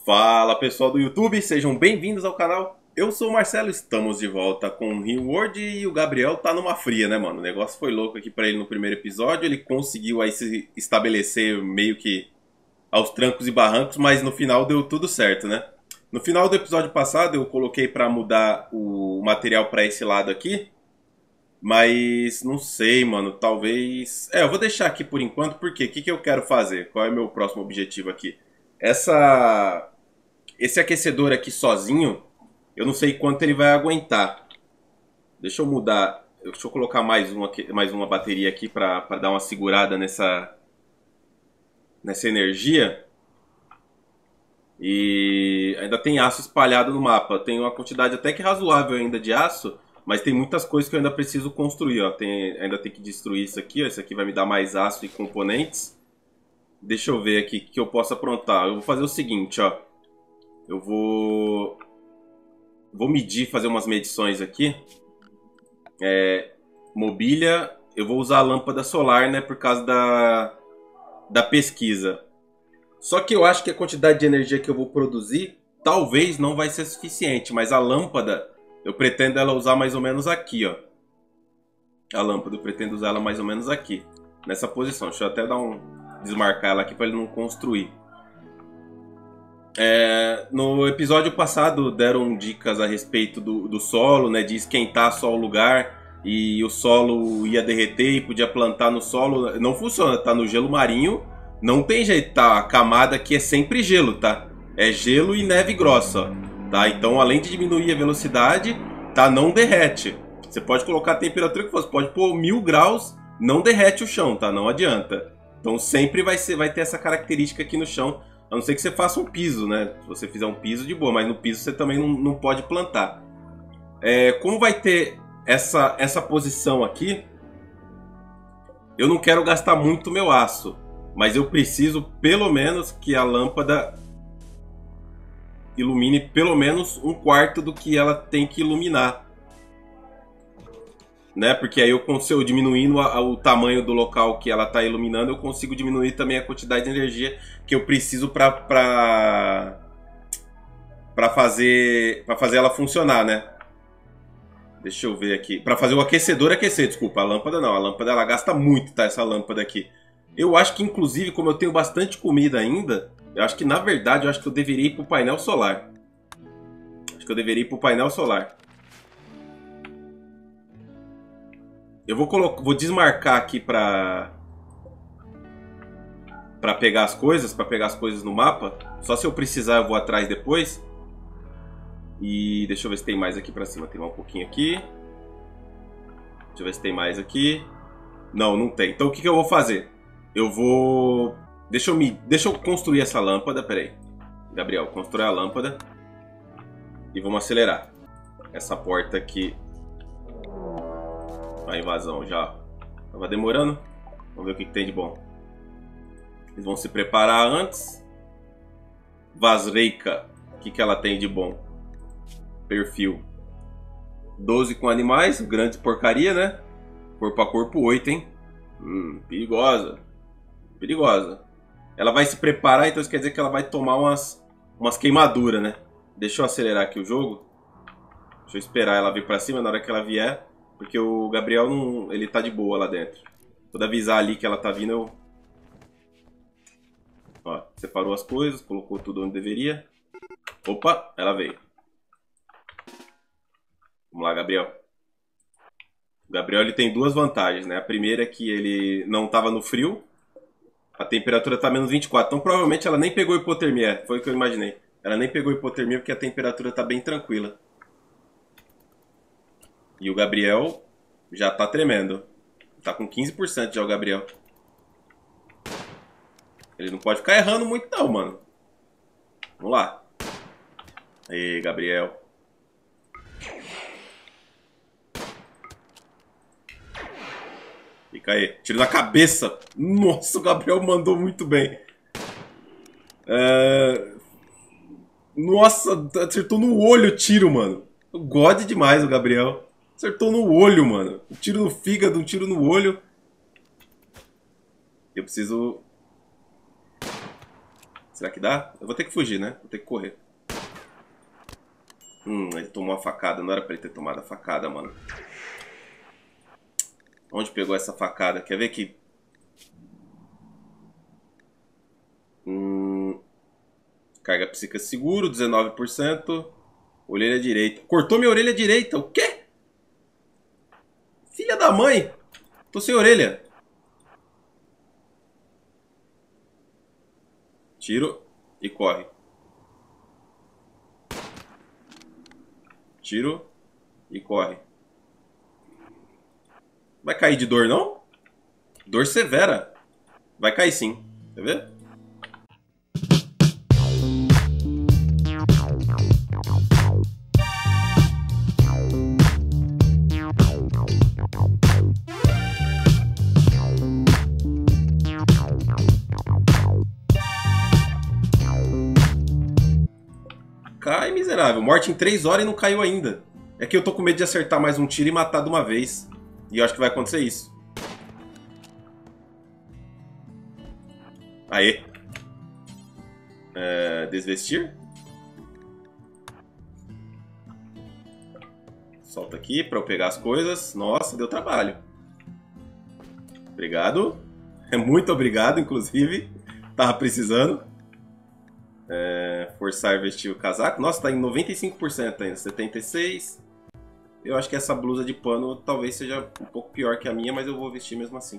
Fala pessoal do YouTube, sejam bem-vindos ao canal. Eu sou o Marcelo, estamos de volta com o Reward e o Gabriel tá numa fria, né, mano? O negócio foi louco aqui pra ele no primeiro episódio, ele conseguiu aí se estabelecer meio que aos trancos e barrancos, mas no final deu tudo certo, né? No final do episódio passado eu coloquei pra mudar o material pra esse lado aqui, mas não sei, mano, talvez... eu vou deixar aqui por enquanto, porque o que eu quero fazer? Qual é o meu próximo objetivo aqui? Esse aquecedor aqui sozinho, eu não sei quanto ele vai aguentar. Deixa eu mudar, deixa eu colocar mais uma bateria aqui para dar uma segurada nessa energia. E ainda tem aço espalhado no mapa. Tem uma quantidade até que razoável ainda de aço, mas tem muitas coisas que eu ainda preciso construir. Ó. Ainda tem que destruir isso aqui. Ó. Isso aqui vai me dar mais aço e componentes. Deixa eu ver aqui o que eu posso aprontar. Eu vou fazer o seguinte, ó. Eu vou medir, fazer umas medições aqui. Mobília, eu vou usar a lâmpada solar, né, por causa da pesquisa. Só que eu acho que a quantidade de energia que eu vou produzir talvez não vai ser suficiente, mas a lâmpada eu pretendo ela usar mais ou menos aqui, ó. A lâmpada eu pretendo usar ela mais ou menos aqui, nessa posição. Deixa eu até desmarcar ela aqui para ele não construir. No episódio passado deram dicas a respeito do solo, né, de esquentar só o lugar e o solo ia derreter e podia plantar no solo. Não funciona, tá? No gelo marinho não tem jeito, tá? A camada aqui é sempre gelo, tá? É gelo e neve grossa, ó, tá? Então, além de diminuir a velocidade, tá? Não derrete. Você pode colocar a temperatura que for, você pode pôr 1000 graus, não derrete o chão, tá? Não adianta. Então sempre vai ter essa característica aqui no chão. A não ser que você faça um piso, né? Se você fizer um piso, de boa. Mas no piso você também não pode plantar. Como vai ter essa posição aqui, eu não quero gastar muito meu aço. Mas eu preciso, pelo menos, que a lâmpada ilumine pelo menos um quarto do que ela tem que iluminar. Né? Porque aí eu diminuindo o tamanho do local que ela está iluminando, eu consigo diminuir também a quantidade de energia que eu preciso para fazer ela funcionar, né? Deixa eu ver aqui. Para fazer o aquecedor aquecer, desculpa. A lâmpada não. A lâmpada ela gasta muito, tá? Essa lâmpada aqui. Eu acho que, inclusive, como eu tenho bastante comida ainda, eu acho que, na verdade, eu deveria ir pro painel solar. Acho que eu deveria ir pro painel solar. Eu vou desmarcar aqui para pegar as coisas, no mapa. Só se eu precisar eu vou atrás depois. E deixa eu ver se tem mais aqui para cima. Tem um pouquinho aqui. Deixa eu ver se tem mais aqui. Não tem. Então o que eu vou fazer? Eu vou... Deixa eu construir essa lâmpada. Pera aí. Gabriel, constrói a lâmpada. E vamos acelerar. Essa porta aqui... A invasão já tava demorando. Vamos ver o que tem de bom. Eles vão se preparar antes. Vazreika. O que ela tem de bom? Perfil 12 com animais. Grande porcaria, né? Corpo a corpo 8, hein? Perigosa. Perigosa. Ela vai se preparar, então isso quer dizer que ela vai tomar umas queimaduras, né? Deixa eu acelerar aqui o jogo. Deixa eu esperar ela vir pra cima. Na hora que ela vier... Porque o Gabriel não, ele tá de boa lá dentro. Quando avisar ali que ela tá vindo, eu... Ó, separou as coisas, colocou tudo onde deveria. Opa, ela veio. Vamos lá, Gabriel. O Gabriel ele tem duas vantagens, né? A primeira é que ele não tava no frio. A temperatura tá menos 24. Então provavelmente ela nem pegou hipotermia. Foi o que eu imaginei. Ela nem pegou hipotermia porque a temperatura tá bem tranquila. E o Gabriel já tá tremendo. Tá com 15% já o Gabriel. Ele não pode ficar errando muito não, mano. Vamos lá. Aí, Gabriel. Fica aí. Tiro na cabeça. Nossa, o Gabriel mandou muito bem. Nossa, acertou no olho o tiro, mano. God demais o Gabriel. Acertou no olho, mano. Um tiro no fígado, um tiro no olho. Eu preciso Será que dá? Eu vou ter que fugir, né? Vou ter que correr. Ele tomou a facada. Não era pra ele ter tomado a facada, mano. Onde pegou essa facada? Quer ver que... Carga psíquica seguro, 19%. Orelha direita. Cortou minha orelha direita. O quê? Filha da mãe. Tô sem orelha. Tiro e corre. Tiro e corre. Vai cair de dor, não? Dor severa. Vai cair sim. Quer ver? Cai, miserável. Morte em 3 horas e não caiu ainda. É que eu tô com medo de acertar mais um tiro e matar de uma vez. E eu acho que vai acontecer isso. Aê. Desvestir. Solta aqui pra eu pegar as coisas. Nossa, deu trabalho. Obrigado. Muito obrigado, inclusive. Tava precisando. Forçar vestir o casaco. Nossa, tá em 95% ainda. 76%. Eu acho que essa blusa de pano talvez seja um pouco pior que a minha, mas eu vou vestir mesmo assim.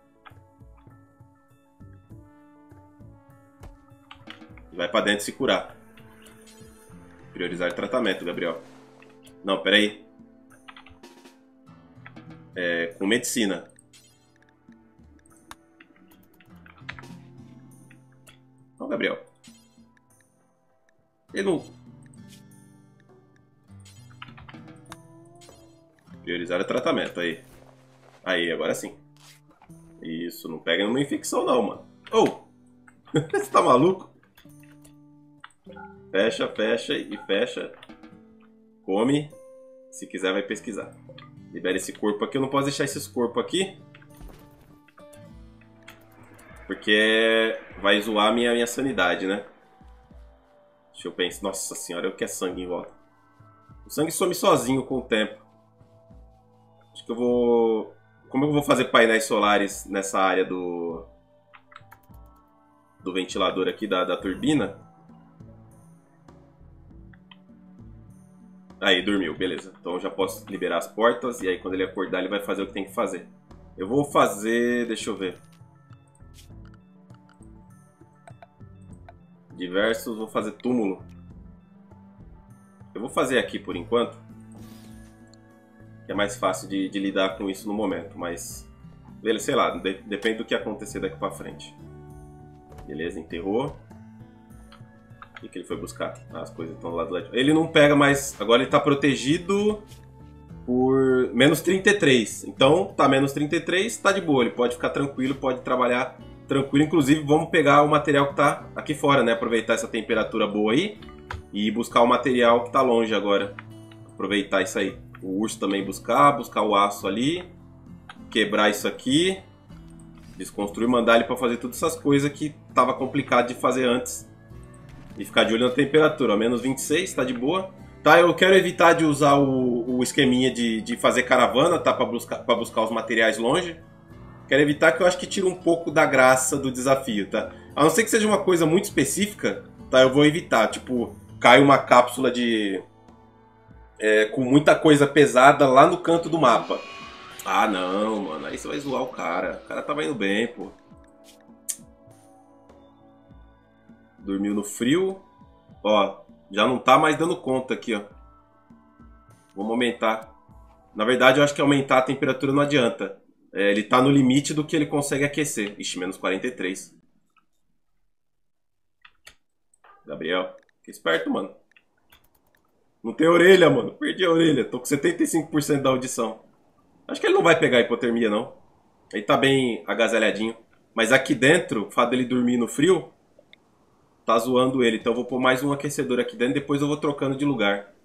Vai pra dentro se curar. Priorizar tratamento, Gabriel. Não, peraí. Com medicina. Não, Gabriel. Ele não... Priorizar o tratamento, aí. Aí, agora sim. Isso, não pega numa infecção não, mano. Você tá maluco? Fecha, fecha e fecha. Come. Se quiser vai pesquisar. Libera esse corpo aqui. Eu não posso deixar esses corpos aqui. Porque vai zoar a minha sanidade, né? Deixa eu pensar. Nossa senhora, eu quero sangue em volta. O sangue some sozinho com o tempo. Acho que eu vou... Como eu vou fazer painéis solares nessa área do ventilador aqui, da turbina. Aí, dormiu, beleza. Então eu já posso liberar as portas e aí quando ele acordar ele vai fazer o que tem que fazer. Eu vou fazer... Deixa eu ver. Diversos, vou fazer túmulo. Eu vou fazer aqui por enquanto. Que é mais fácil de lidar com isso no momento, mas... Beleza, sei lá, depende do que acontecer daqui pra frente. Beleza, enterrou. O que ele foi buscar? As coisas estão lá do lado. Ele não pega mais... Agora ele tá protegido por menos 33. Então, tá menos 33, tá de boa. Ele pode ficar tranquilo, pode trabalhar tranquilo. Inclusive, vamos pegar o material que tá aqui fora, né? Aproveitar essa temperatura boa aí e buscar o material que tá longe agora. Aproveitar isso aí. O urso também buscar o aço ali. Quebrar isso aqui. Desconstruir, mandar ele pra fazer todas essas coisas que tava complicado de fazer antes. E ficar de olho na temperatura. Ó, menos 26, tá de boa. Tá, eu quero evitar de usar o esqueminha de fazer caravana, tá? Pra buscar os materiais longe. Quero evitar, que eu acho que tira um pouco da graça do desafio, tá? A não ser que seja uma coisa muito específica, tá? Eu vou evitar. Tipo, cai uma cápsula com muita coisa pesada lá no canto do mapa. Ah, não, mano. Aí você vai zoar o cara. O cara tava indo bem, pô. Dormiu no frio. Ó, já não tá mais dando conta aqui, ó. Vamos aumentar. Na verdade, eu acho que aumentar a temperatura não adianta. Ele tá no limite do que ele consegue aquecer. Ixi, menos 43. Gabriel, fica esperto, mano. Não tem orelha, mano. Perdi a orelha. Tô com 75% da audição. Acho que ele não vai pegar hipotermia, não. Ele tá bem agasalhadinho. Mas aqui dentro, o fato dele dormir no frio, tá zoando ele. Então eu vou pôr mais um aquecedor aqui dentro. Depois eu vou trocando de lugar.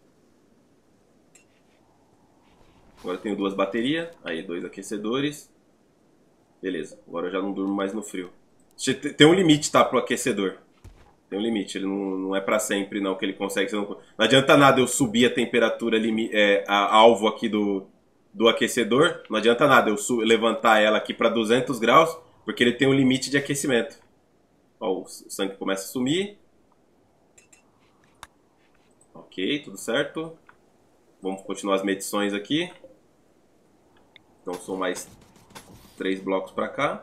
Agora eu tenho 2 baterias. Aí, 2 aquecedores. Beleza. Agora eu já não durmo mais no frio. Tem um limite, tá, pro aquecedor. Tem um limite, ele não é pra sempre não que ele consegue. Não adianta nada eu subir a temperatura alvo aqui do aquecedor. Não adianta nada eu levantar ela aqui pra 200 graus, porque ele tem um limite de aquecimento. Ó, o sangue começa a sumir. Ok, tudo certo. Vamos continuar as medições aqui. Então são mais 3 blocos pra cá.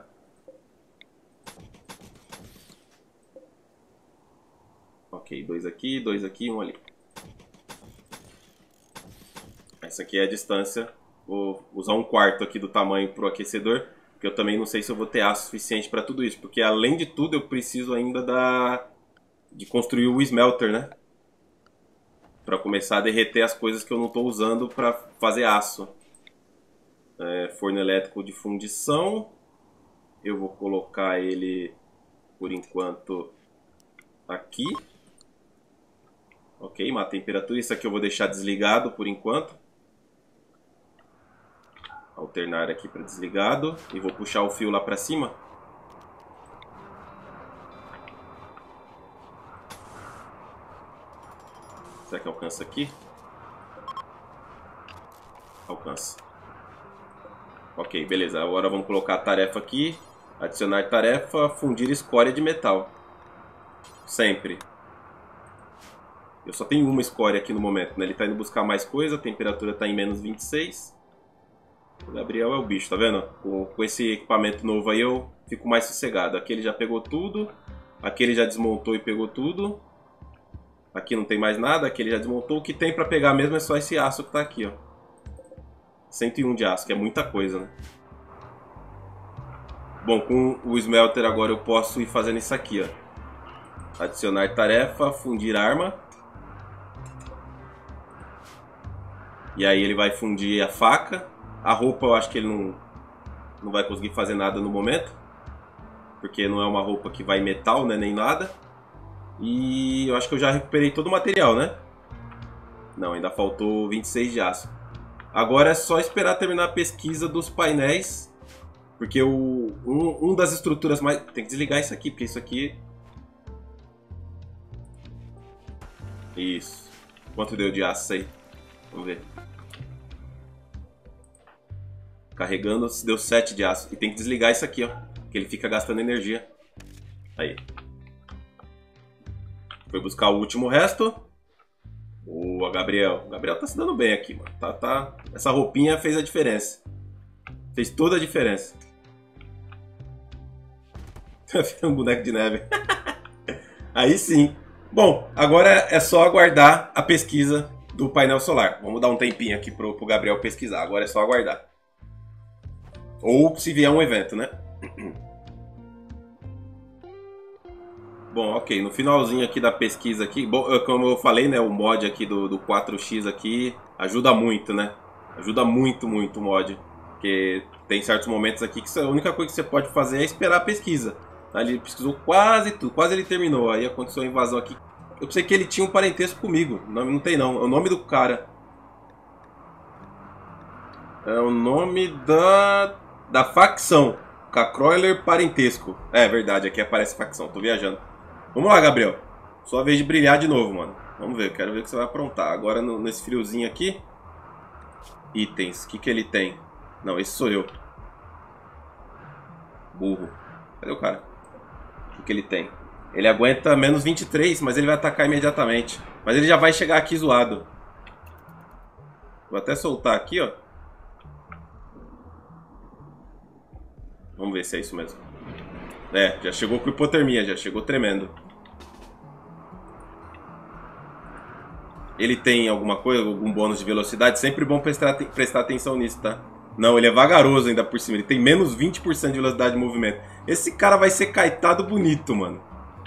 Ok, 2 aqui, 1 ali. Essa aqui é a distância. Vou usar 1/4 aqui do tamanho pro aquecedor, porque eu também não sei se eu vou ter aço suficiente para tudo isso, porque além de tudo eu preciso ainda de construir o smelter, né? Para começar a derreter as coisas que eu não estou usando para fazer aço. Forno elétrico de fundição. Eu vou colocar ele por enquanto aqui. Ok, uma temperatura. Isso aqui eu vou deixar desligado por enquanto. Alternar aqui para desligado. E vou puxar o fio lá para cima. Será que alcança aqui? Alcança. Ok, beleza. Agora vamos colocar a tarefa aqui. Adicionar tarefa, fundir escória de metal. Sempre. Eu só tenho uma escória aqui no momento, né? Ele tá indo buscar mais coisa, a temperatura tá em menos 26. O Gabriel é o bicho, tá vendo? Com esse equipamento novo aí eu fico mais sossegado. Aqui ele já pegou tudo. Aqui ele já desmontou e pegou tudo. Aqui não tem mais nada, aqui ele já desmontou. O que tem pra pegar mesmo é só esse aço que tá aqui, ó. 101 de aço, que é muita coisa, né? Bom, com o smelter agora eu posso ir fazendo isso aqui, ó. Adicionar tarefa, fundir arma. E aí ele vai fundir a faca. A roupa eu acho que ele não vai conseguir fazer nada no momento. Porque não é uma roupa que vai metal, né, nem nada. E eu acho que eu já recuperei todo o material, né? Não, ainda faltou 26 de aço. Agora é só esperar terminar a pesquisa dos painéis. Porque um das estruturas mais... Tem que desligar isso aqui, porque isso aqui... Isso. Quanto deu de aço aí? Vamos ver. Carregando, deu 7 de aço. E tem que desligar isso aqui, ó. Que ele fica gastando energia. Aí. Foi buscar o último resto. Boa, Gabriel. O Gabriel tá se dando bem aqui, mano. Essa roupinha fez a diferença. Fez toda a diferença. Um boneco de neve. Aí sim. Bom, agora é só aguardar a pesquisa do painel solar. Vamos dar um tempinho aqui pro Gabriel pesquisar. Agora é só aguardar. Ou se vier um evento, né? Bom, ok. No finalzinho aqui da pesquisa aqui, bom, como eu falei, né? O mod aqui do 4x aqui ajuda muito, né? Ajuda muito, muito o mod. Porque tem certos momentos aqui que a única coisa que você pode fazer é esperar a pesquisa. Ele pesquisou quase tudo, quase ele terminou. Aí aconteceu a invasão aqui. Eu pensei que ele tinha um parentesco comigo. Não tem não. É o nome do cara. É o nome da facção. Cacroiler Parentesco. É verdade, aqui aparece facção. Tô viajando. Vamos lá, Gabriel. Sua vez de brilhar de novo, mano. Vamos ver, quero ver o que você vai aprontar. Agora nesse friozinho aqui. Itens, o que ele tem? Não, esse sou eu. Burro. Cadê o cara? O que ele tem? Ele aguenta menos 23, mas ele vai atacar imediatamente. Mas ele já vai chegar aqui zoado. Vou até soltar aqui, ó. Vamos ver se é isso mesmo. É, já chegou com hipotermia, já chegou tremendo. Ele tem alguma coisa, algum bônus de velocidade? Sempre bom prestar atenção nisso, tá? Não, ele é vagaroso ainda por cima. Ele tem menos 20% de velocidade de movimento. Esse cara vai ser caetado bonito, mano.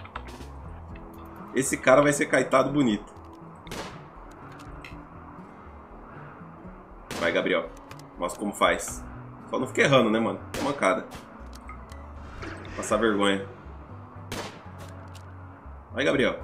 Esse cara vai ser caetado bonito. Vai, Gabriel. Mostra como faz. Só não fica errando, né, mano? É mancada. Passar vergonha. Vai, Gabriel.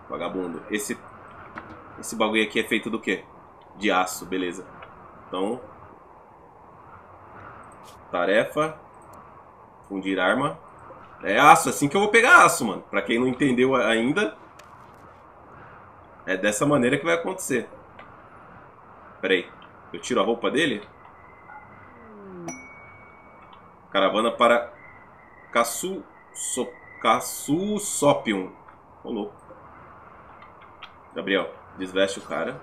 Vagabundo. Esse bagulho aqui é feito do quê? De aço, beleza. Então... Tarefa. Fundir arma. É aço, assim que eu vou pegar aço, mano. Pra quem não entendeu ainda... É dessa maneira que vai acontecer. Pera aí. Eu tiro a roupa dele? Caravana para Caçu-Sopium. Ô, louco. Gabriel, desveste o cara.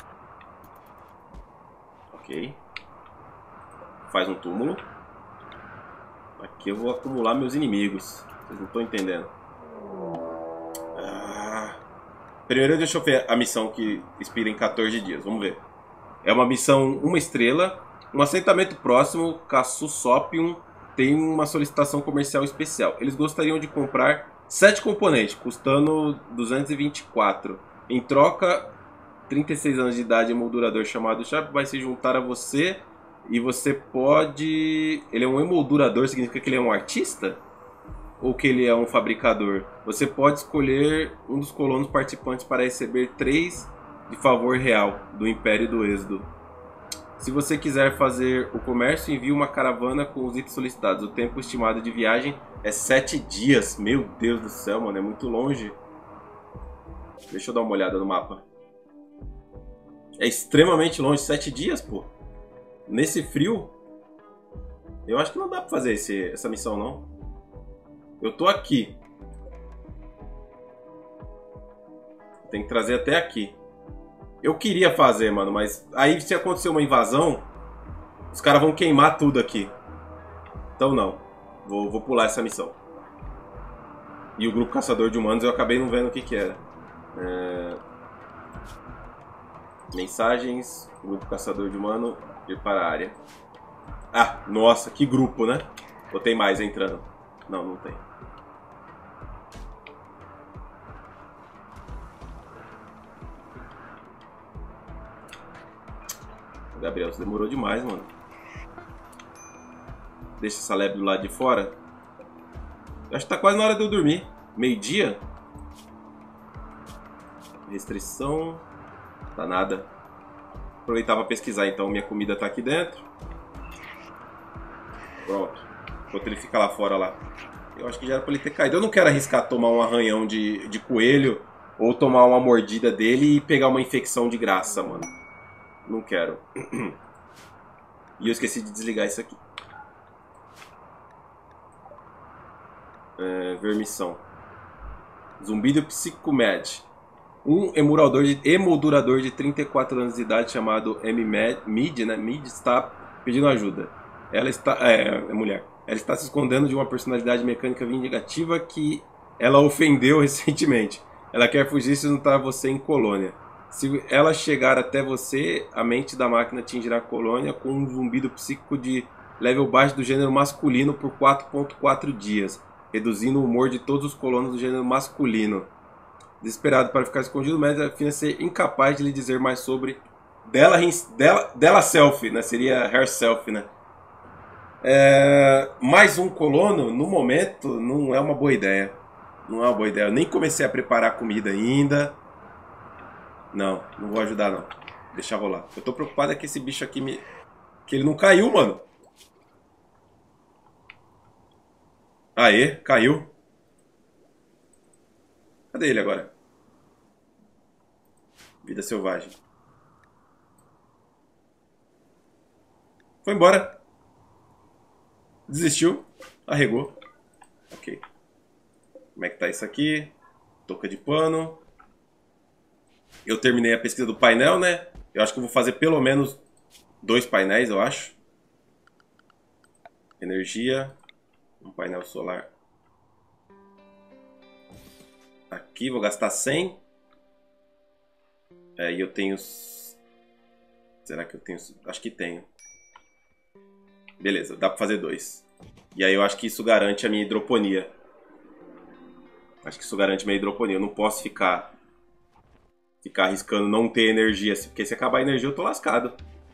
Ok. Faz um túmulo. Aqui eu vou acumular meus inimigos. Vocês não estão entendendo. Primeiro deixa eu ver a missão que expira em 14 dias. Vamos ver. É uma missão 1 estrela. Um assentamento próximo, Caçu-Sopium, tem uma solicitação comercial especial. Eles gostariam de comprar 7 componentes, custando 224. Em troca, 36 anos de idade, emoldurador chamado Sharp vai se juntar a você. E você pode... Ele é um emoldurador, significa que ele é um artista? Ou que ele é um fabricador? Você pode escolher um dos colonos participantes para receber 3 de favor real do Império do Êxodo. Se você quiser fazer o comércio, envie uma caravana com os itens solicitados. O tempo estimado de viagem é 7 dias. Meu Deus do céu, mano, é muito longe. Deixa eu dar uma olhada no mapa. É extremamente longe, 7 dias, pô. Nesse frio, eu acho que não dá pra fazer essa missão, não. Eu tô aqui. Tem que trazer até aqui. Eu queria fazer, mano, mas aí se acontecer uma invasão, os caras vão queimar tudo aqui. Então não. Vou pular essa missão. E o grupo caçador de humanos eu acabei não vendo o que era. Mensagens. Grupo caçador de humano. Ir para a área. Ah, nossa, que grupo, né? Ou tem mais entrando? Não, não tem. Gabriel, você demorou demais, mano. Deixa essa lebre do lado de fora. Eu acho que tá quase na hora de eu dormir. Meio-dia? Restrição. Tá nada. Aproveitar pra pesquisar então. Minha comida tá aqui dentro. Pronto. Enquanto ele fica lá fora lá. Eu acho que já era pra ele ter caído. Eu não quero arriscar tomar um arranhão de coelho. Ou tomar uma mordida dele e pegar uma infecção de graça, mano. Não quero. E eu esqueci de desligar isso aqui. Ver missão. Zumbido Psicomed. Um emoldurador de 34 anos de idade chamado Mid, né? Mid está pedindo ajuda. Ela está... é mulher. Ela está se escondendo de uma personalidade mecânica vingativa que ela ofendeu recentemente. Ela quer fugir e se juntar a você em colônia. Se ela chegar até você, a mente da máquina atingirá a colônia com um zumbido psíquico de level baixo do gênero masculino por 4.4 dias, reduzindo o humor de todos os colonos do gênero masculino. Desesperado para ficar escondido, mas afirma ser incapaz de lhe dizer mais sobre dela self, né? Seria herself, né? Mais um colono, no momento, não é uma boa ideia. Não é uma boa ideia. Eu nem comecei a preparar comida ainda. Não vou ajudar não. Deixa rolar. Eu tô preocupado é que esse bicho aqui que ele não caiu, mano. Aê, caiu. Cadê ele agora? Vida selvagem. Foi embora. Desistiu. Arregou. Ok. Como é que tá isso aqui? Touca de pano. Eu terminei a pesquisa do painel, né? Eu acho que eu vou fazer pelo menos 2 painéis, eu acho. Energia. Um painel solar. Aqui vou gastar 100. E eu tenho... Será que eu tenho... Acho que tenho. Beleza, dá pra fazer 2. E aí eu acho que isso garante a minha hidroponia. Acho que isso garante a minha hidroponia. Eu não posso ficar arriscando não ter energia. Porque se acabar a energia eu tô lascado.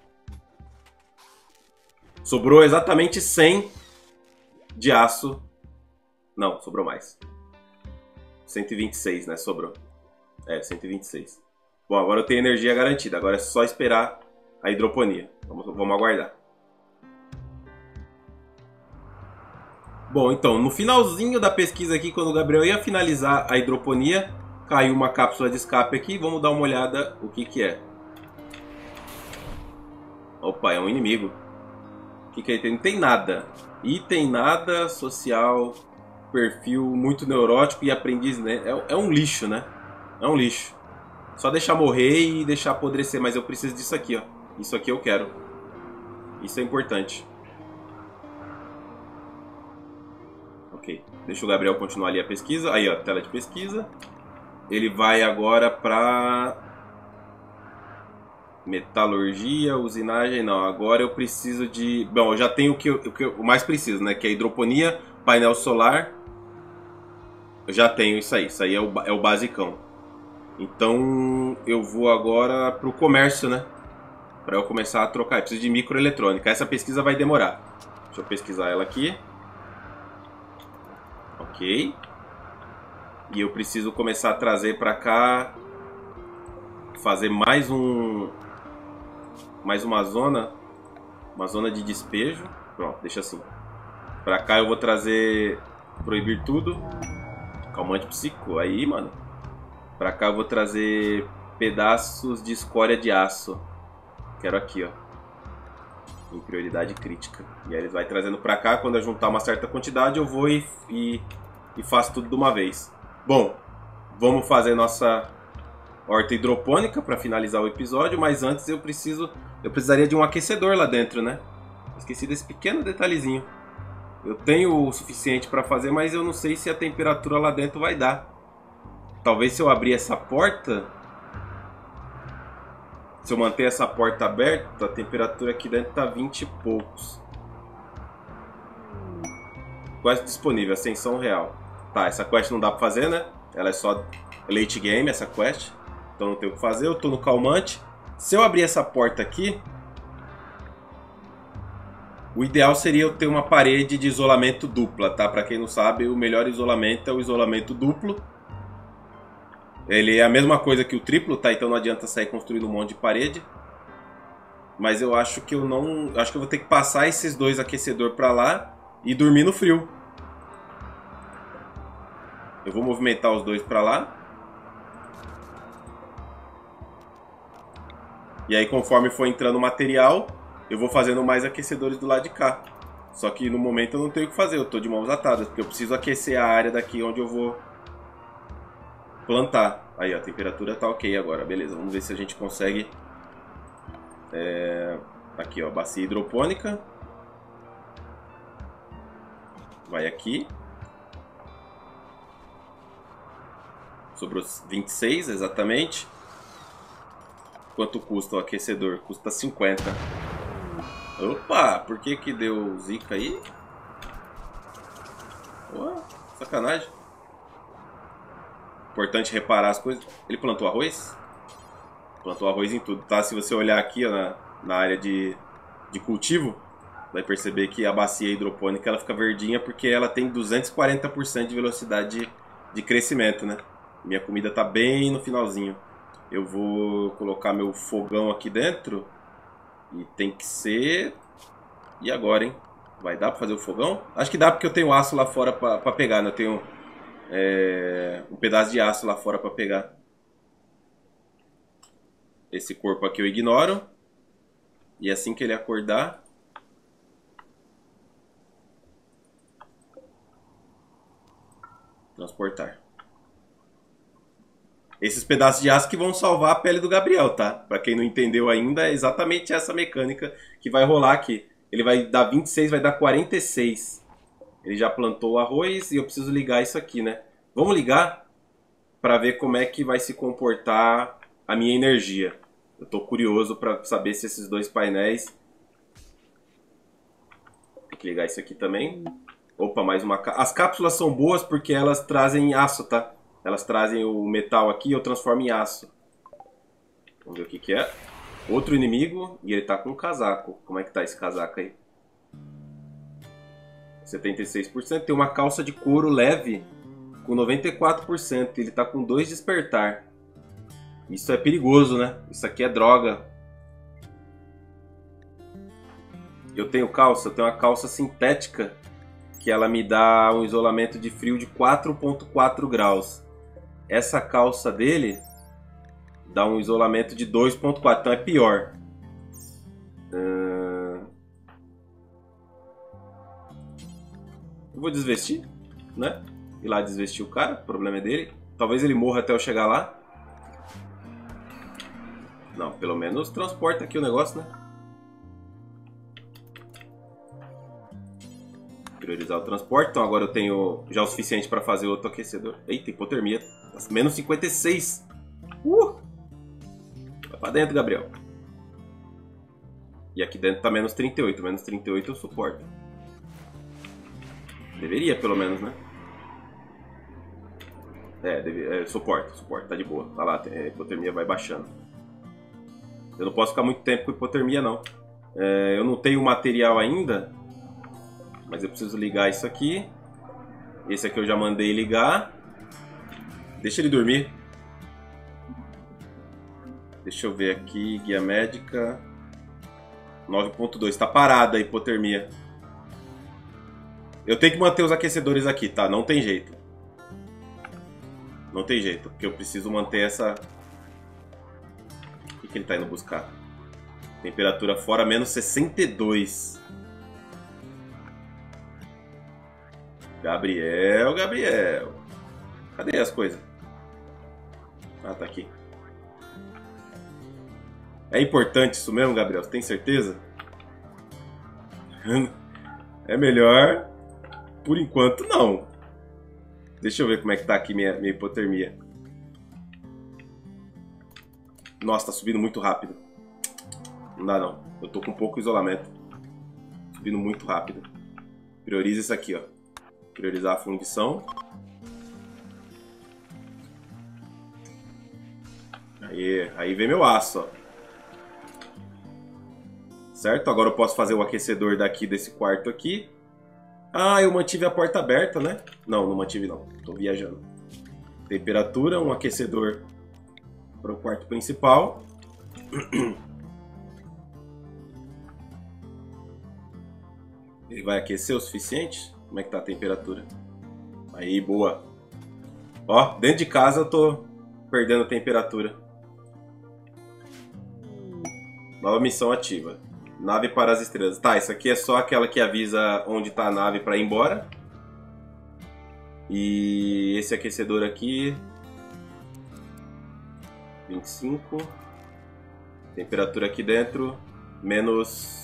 Sobrou exatamente 100 de aço. Não, sobrou mais. 126, né? Sobrou. É, 126. Bom, agora eu tenho energia garantida. Agora é só esperar a hidroponia. Vamos aguardar. Bom, então, no finalzinho da pesquisa aqui, quando o Gabriel ia finalizar a hidroponia, caiu uma cápsula de escape aqui. Vamos dar uma olhada o que é. Opa, é um inimigo. O que ele tem? Não tem nada. Item nada, social, perfil muito neurótico e aprendiz, né? É um lixo, né? É um lixo. Só deixar morrer e deixar apodrecer, mas eu preciso disso aqui, ó. Isso aqui eu quero. Isso é importante. Ok. Deixa o Gabriel continuar ali a pesquisa. Aí, ó, tela de pesquisa. Ele vai agora pra... metalurgia, usinagem, não. Agora eu preciso de... Bom, eu já tenho o que eu mais preciso, né? Que é hidroponia, painel solar. Eu já tenho isso aí. Isso aí é o basicão. Então eu vou agora pro comércio, né? Pra eu começar a trocar. Eu preciso de microeletrônica. Essa pesquisa vai demorar. Deixa eu pesquisar ela aqui. Ok. E eu preciso começar a trazer pra cá... fazer mais uma zona de despejo. Pronto, deixa assim. Pra cá eu vou trazer proibir tudo, calmante psíquico, aí mano. Pra cá eu vou trazer pedaços de escória de aço. Quero aqui, ó, em prioridade crítica. E aí eles vai trazendo pra cá. Quando eu juntar uma certa quantidade eu vou e faço tudo de uma vez. Bom, vamos fazer nossa horta hidropônica para finalizar o episódio, mas antes eu precisaria de um aquecedor lá dentro, né? Esqueci desse pequeno detalhezinho. Eu tenho o suficiente para fazer, mas eu não sei se a temperatura lá dentro vai dar. Talvez se eu abrir essa porta, se eu manter essa porta aberta, a temperatura aqui dentro tá 20 e poucos. Quest disponível, ascensão real. Tá, essa quest não dá para fazer, né? Ela é só late game, essa quest. Então não tenho o que fazer, eu tô no calmante. Se eu abrir essa porta aqui, o ideal seria eu ter uma parede de isolamento dupla, tá? Pra quem não sabe, o melhor isolamento é o isolamento duplo. Ele é a mesma coisa que o triplo, tá? Então não adianta sair construindo um monte de parede. Mas eu acho que eu não... acho que eu vou ter que passar esses dois aquecedores pra lá e dormir no frio. Eu vou movimentar os dois pra lá. E aí conforme for entrando material, eu vou fazendo mais aquecedores do lado de cá. Só que no momento eu não tenho o que fazer, eu tô de mãos atadas, porque eu preciso aquecer a área daqui onde eu vou plantar. Aí ó, a temperatura tá ok agora, beleza. Vamos ver se a gente consegue... aqui ó, bacia hidropônica. Vai aqui. Sobrou 26 exatamente. Quanto custa o aquecedor? Custa 50. Opa, por que deu zica aí? Oh, sacanagem. Importante reparar as coisas. Ele plantou arroz? Plantou arroz em tudo, tá? Se você olhar aqui ó, na área de cultivo, vai perceber que a bacia hidropônica ela fica verdinha porque ela tem 240% de velocidade de crescimento, né? Minha comida tá bem no finalzinho. Eu vou colocar meu fogão aqui dentro. E tem que ser... E agora, hein? Vai dar pra fazer o fogão? Acho que dá porque eu tenho aço lá fora pra pegar, né? Eu tenho um pedaço de aço lá fora pra pegar. Esse corpo aqui eu ignoro. E assim que ele acordar... transportar. Esses pedaços de aço que vão salvar a pele do Gabriel, tá? Pra quem não entendeu ainda, é exatamente essa mecânica que vai rolar aqui. Ele vai dar 26, vai dar 46. Ele já plantou o arroz e eu preciso ligar isso aqui, né? Vamos ligar para ver como é que vai se comportar a minha energia. Eu tô curioso para saber se esses dois painéis... Tem que ligar isso aqui também. Opa, mais uma... As cápsulas são boas porque elas trazem aço, tá? Elas trazem o metal aqui e eu transformo em aço. Vamos ver o que é. Outro inimigo e ele tá com um casaco. Como é que tá esse casaco aí? 76%. Tem uma calça de couro leve com 94%. Ele tá com 2 despertar. Isso é perigoso, né? Isso aqui é droga. Eu tenho uma calça sintética que ela me dá um isolamento de frio de 4,4 graus. Essa calça dele dá um isolamento de 2,4, então é pior. Eu vou desvestir, né? Ir lá desvestir o cara, o problema é dele. Talvez ele morra até eu chegar lá. Não, pelo menos transporta aqui o negócio, né? Priorizar o transporte, então agora eu tenho já o suficiente para fazer outro aquecedor. Eita, hipotermia. Menos 56. Vai pra dentro, Gabriel. E aqui dentro tá menos 38. Menos 38 eu suporto. Deveria, pelo menos, né? Suporto. Tá de boa. Tá lá, a hipotermia vai baixando. Eu não posso ficar muito tempo com hipotermia, não. Eu não tenho material ainda. Mas eu preciso ligar isso aqui. Esse aqui eu já mandei ligar. Deixa ele dormir. Deixa eu ver aqui. Guia médica. 9.2. Tá parada a hipotermia. Eu tenho que manter os aquecedores aqui, tá? Não tem jeito. Não tem jeito. Porque eu preciso manter essa... O que ele tá indo buscar? Temperatura fora menos 62. Gabriel. Cadê as coisas? Ah, tá aqui. É importante isso mesmo, Gabriel? Você tem certeza? É melhor. Por enquanto, não. Deixa eu ver como é que tá aqui minha hipotermia. Nossa, tá subindo muito rápido. Não dá não. Eu tô com pouco isolamento. Subindo muito rápido. Prioriza isso aqui, ó. Priorizar a fundição. Aí vem meu aço, ó. Certo? Agora eu posso fazer o aquecedor daqui desse quarto aqui. Ah, eu mantive a porta aberta, né? Não, não mantive não. Tô viajando. Temperatura, um aquecedor para o quarto principal. Ele vai aquecer o suficiente? Como é que tá a temperatura? Aí, boa. Ó, dentro de casa eu tô perdendo temperatura. Nova missão ativa. Nave para as estrelas. Tá, isso aqui é só aquela que avisa onde tá a nave para ir embora. E esse aquecedor aqui... 25. Temperatura aqui dentro. Menos...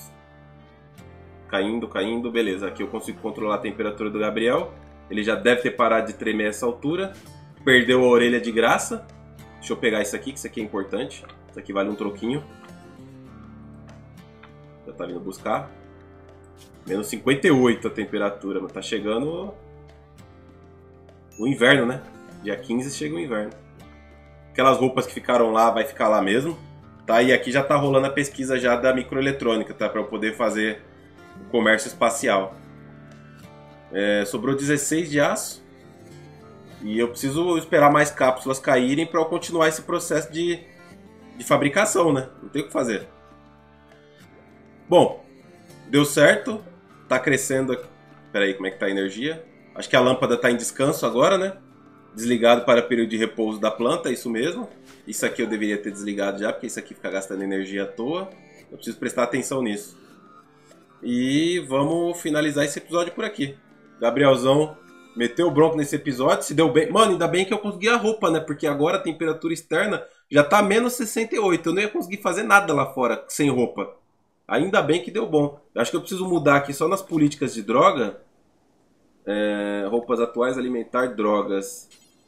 Caindo. Beleza, aqui eu consigo controlar a temperatura do Gabriel. Ele já deve ter parado de tremer essa altura. Perdeu a orelha de graça. Deixa eu pegar isso aqui, que isso aqui é importante. Isso aqui vale um troquinho. Já tá vindo buscar. Menos 58 a temperatura, mas tá chegando o inverno, né? Dia 15 chega o inverno. Aquelas roupas que ficaram lá, vai ficar lá mesmo. Tá? E aqui já tá rolando a pesquisa já da microeletrônica, tá? Pra eu poder fazer o comércio espacial. Sobrou 16 de aço. E eu preciso esperar mais cápsulas caírem para eu continuar esse processo de fabricação, né? Não tem o que fazer. Bom, deu certo. Tá crescendo aqui. Espera aí, como é que tá a energia? Acho que a lâmpada tá em descanso agora, né? Desligado para período de repouso da planta, isso mesmo. Isso aqui eu deveria ter desligado já, porque isso aqui fica gastando energia à toa. Eu preciso prestar atenção nisso. E vamos finalizar esse episódio por aqui. Gabrielzão meteu o bronco nesse episódio, se deu bem. Mano, ainda bem que eu consegui a roupa, né? Porque agora a temperatura externa já tá menos 68. Eu não ia conseguir fazer nada lá fora sem roupa. Ainda bem que deu bom. Eu acho que eu preciso mudar aqui só nas políticas de droga. Roupas atuais, alimentar, drogas.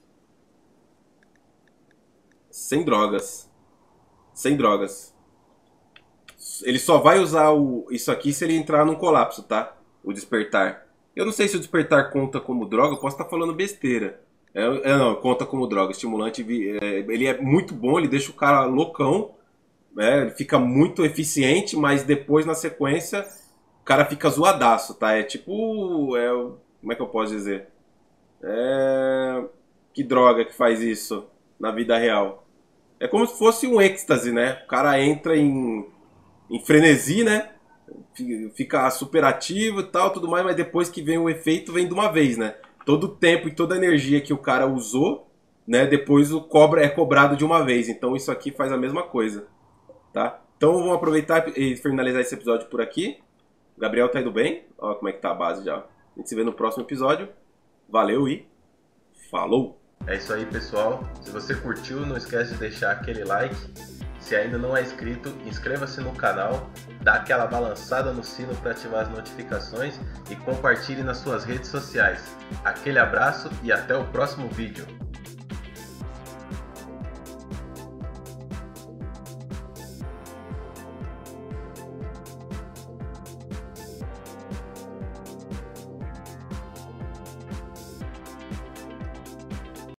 Sem drogas. Sem drogas. Ele só vai usar isso aqui se ele entrar num colapso, tá? O despertar. Eu não sei se o despertar conta como droga, eu posso estar falando besteira. Não, conta como droga. Estimulante, ele é muito bom, ele deixa o cara loucão. Ele fica muito eficiente, mas depois, na sequência, o cara fica zoadaço, tá? É tipo... como é que eu posso dizer? Que droga que faz isso na vida real? É como se fosse um êxtase, né? O cara entra em frenesi, né? Fica super ativo e tal, tudo mais, mas depois que vem o efeito, vem de uma vez, né? Todo o tempo e toda a energia que o cara usou, né? Depois é cobrado de uma vez. Então isso aqui faz a mesma coisa, tá? Então vamos aproveitar e finalizar esse episódio por aqui. O Gabriel tá indo bem. Olha como é que tá a base já. A gente se vê no próximo episódio. Valeu e falou! É isso aí, pessoal. Se você curtiu, não esquece de deixar aquele like. Se ainda não é inscrito, inscreva-se no canal, dá aquela balançada no sino para ativar as notificações e compartilhe nas suas redes sociais. Aquele abraço e até o próximo vídeo.